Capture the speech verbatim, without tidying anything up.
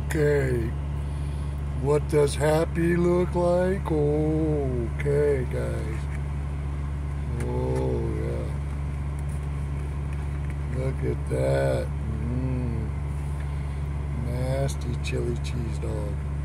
Okay. What does happy look like? Okay, guys. Oh, yeah. Look at that. Mm. Nasty chili cheese dog.